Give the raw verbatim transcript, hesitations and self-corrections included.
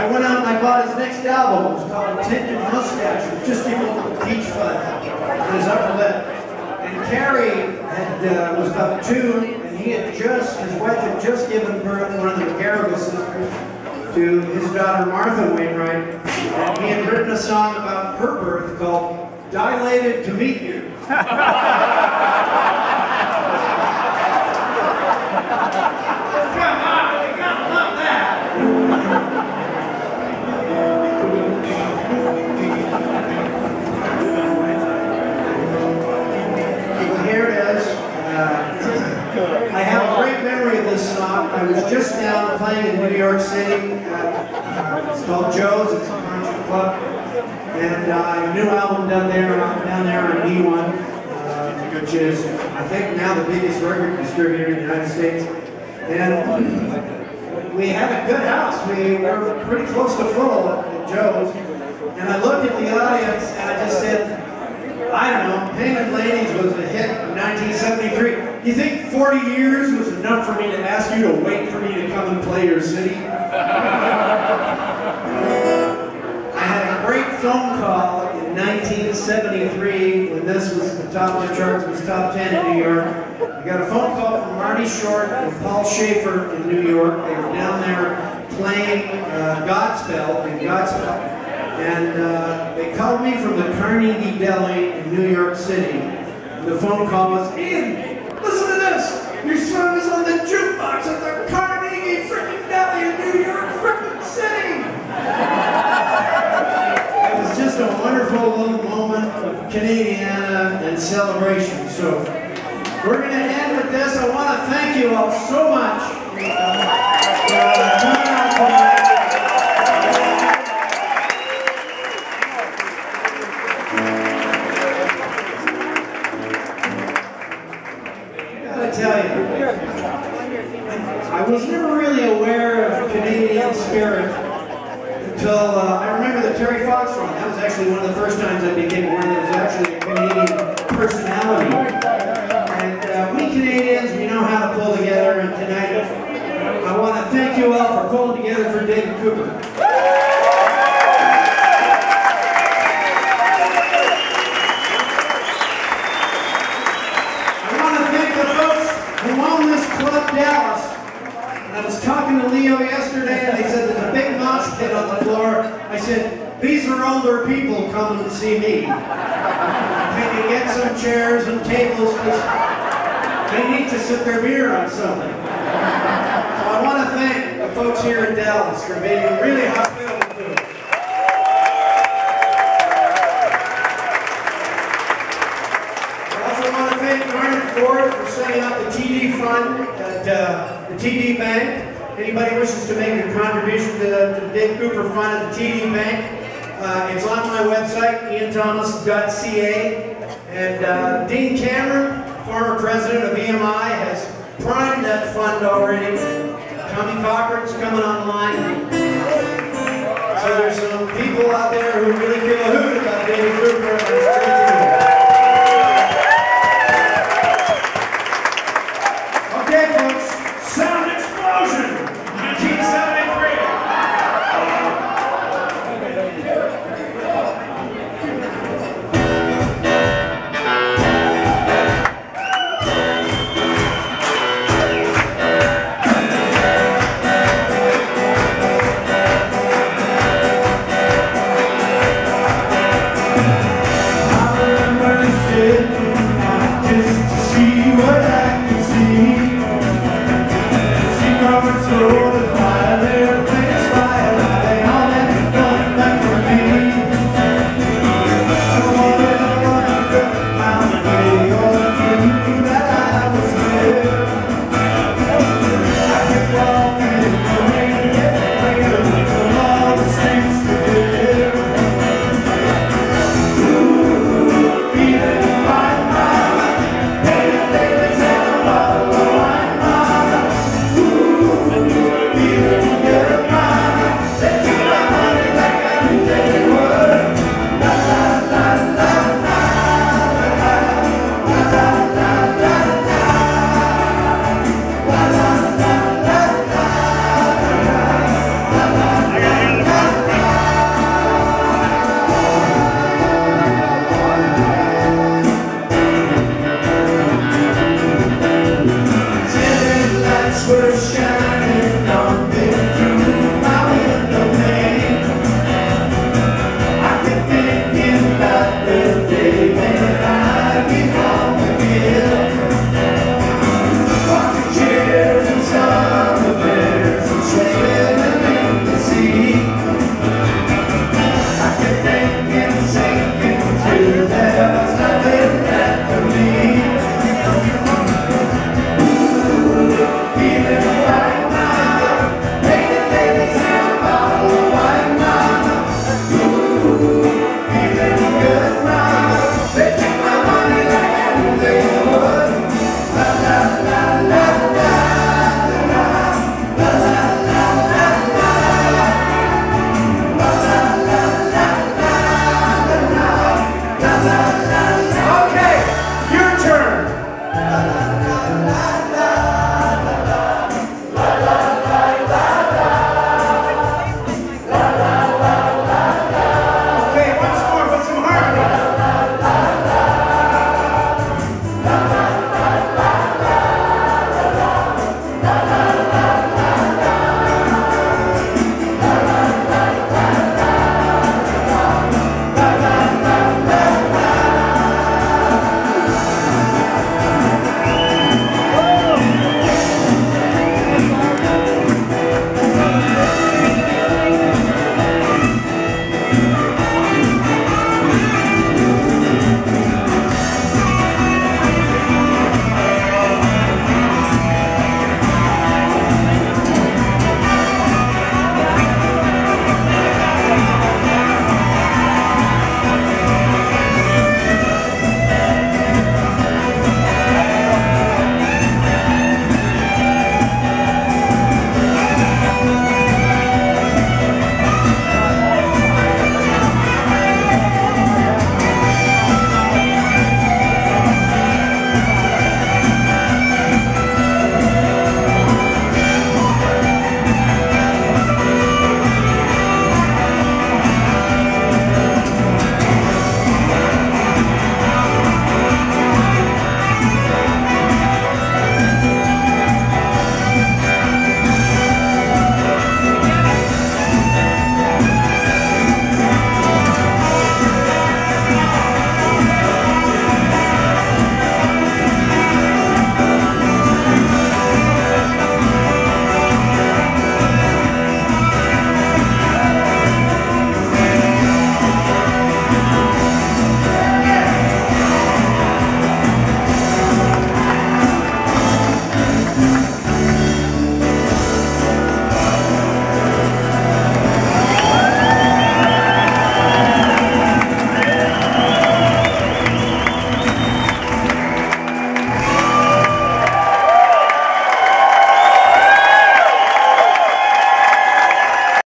I went out and I bought his next album. It was called Tinted Mustache. It was just him with the peach fuzz on his upper lip. And Carrie had, uh, was about two, and he had just, his wife had just given birth, one of the Garrigle sisters, to his daughter Martha Wainwright. And he had written a song about her birth called Dilated to Meet You. I have a great memory of this song. I was just down playing in New York City. Uh, it's called Joe's. It's a country club, and uh, a new album down there, down there on E one, uh, which is, I think, now the biggest record distributor in the United States. And we had a good house. We were pretty close to full at Joe's, and I looked at the audience and I just said, I don't know, Painted Ladies was a hit in nineteen seventy-three. You think forty years was enough for me to ask you to wait for me to come and play your city? I had a great phone call in nineteen seventy-three when this was the top of the charts, was top ten in New York. I got a phone call from Marty Short and Paul Schaefer in New York. They were down there playing uh, Godspell in Godspell. And uh, they called me from the Carnegie Deli in New York City. And the phone call was, Ian, listen to this! Your song is on the jukebox at the Carnegie frickin' Deli in New York frickin' City! It was just a wonderful little moment of Canadiana and celebration. So we're going to end with this. I want to thank you all so much uh, for uh, coming out tonight. I was never really aware of Canadian spirit until uh, I remember the Terry Fox run. That was actually one of the first times I became aware there was actually a Canadian personality. And uh, we Canadians, we know how to pull together, and tonight I want to thank you all for pulling together for David Cooper. Dallas. And I was talking to Leo yesterday, and they said there's a big mosh pit on the floor. I said, these are older people coming to see me. Can you get some chairs and tables? Because they need to sip their beer on something. So I want to thank the folks here in Dallas for being really hospitable to us. I also want to thank Garnet Ford for setting up the T D fund. Uh, the T D Bank. Anybody wishes to make a contribution to the, to the Dave Cooper Fund at the T D Bank, uh, it's on my website, ian thomas dot c a. And uh, Dean Cameron, former president of E M I, has primed that fund already. Tommy Cochran's coming online. So there's some people out there who really give a hoot